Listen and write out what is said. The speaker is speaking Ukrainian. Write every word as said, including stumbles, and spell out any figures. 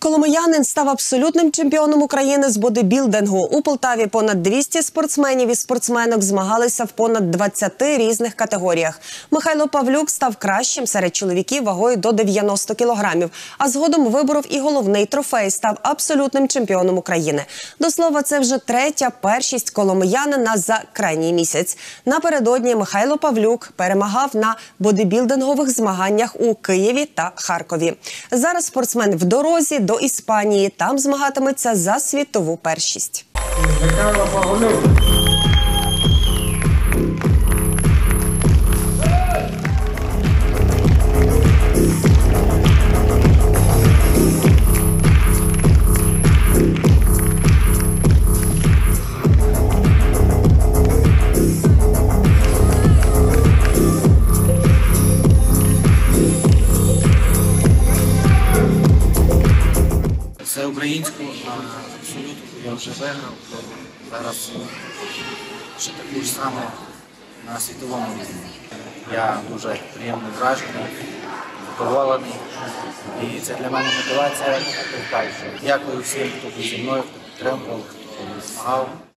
Коломиянин став абсолютним чемпіоном України з бодибілдингу. У Полтаві понад двісті спортсменів і спортсменок змагалися в понад двадцяти різних категоріях. Михайло Павлюк став кращим серед чоловіків вагою до дев'яноста кілограмів, а згодом виборов і головний трофей – став абсолютним чемпіоном України. До слова, це вже третя першість коломиянина за крайній місяць. Напередодні Михайло Павлюк перемагав на бодибілдингових змаганнях у Києві та Харкові. Зараз спортсмен в дорозі до Іспанії. Там змагатиметься за світову першість. Михайло Павлюк. Це українську абсолютно я вже виграв. Зараз ще таку ж саме на світовому рівні. Я дуже приємно вражений, задоволений. І це для мене мотивація далі. Дякую всім, хто був зі мною, хто підтримував, хто допомагав.